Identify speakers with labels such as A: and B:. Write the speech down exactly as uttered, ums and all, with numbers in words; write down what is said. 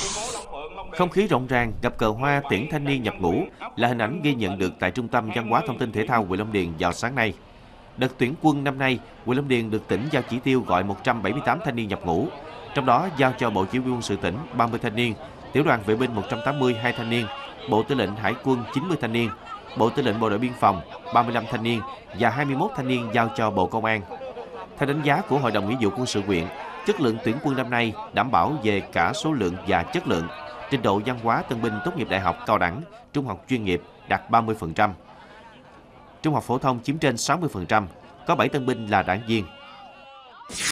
A: Không khí rộn ràng, gặp cờ hoa tiễn thanh niên nhập ngũ là hình ảnh ghi nhận được tại Trung tâm Văn hóa Thông tin Thể thao huyện Long Điền vào sáng nay. Đợt tuyển quân năm nay, huyện Long Điền được tỉnh giao chỉ tiêu gọi một trăm bảy mươi tám thanh niên nhập ngũ, trong đó giao cho Bộ Chỉ huy quân sự tỉnh ba mươi thanh niên, Tiểu đoàn Vệ binh một trăm tám mươi hai thanh niên, Bộ Tư lệnh Hải quân chín mươi thanh niên, Bộ Tư lệnh Bộ đội Biên phòng ba mươi lăm thanh niên và hai mươi mốt thanh niên giao cho Bộ Công an. Theo đánh giá của Hội đồng Nghĩa vụ quân sự huyện, chất lượng tuyển quân năm nay đảm bảo về cả số lượng và chất lượng. Trình độ văn hóa tân binh tốt nghiệp đại học, cao đẳng, trung học chuyên nghiệp đạt ba mươi phần trăm. Trung học phổ thông chiếm trên sáu mươi phần trăm, có bảy tân binh là đảng viên.